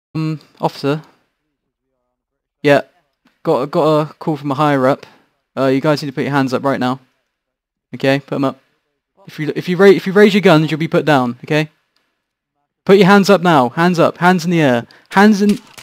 Officer. Yeah, got a call from a higher up. You guys need to put your hands up right now. Okay, put them up. If you raise your guns, you'll be put down. Okay. Put your hands up now. Hands up. Hands in the air. Hands in.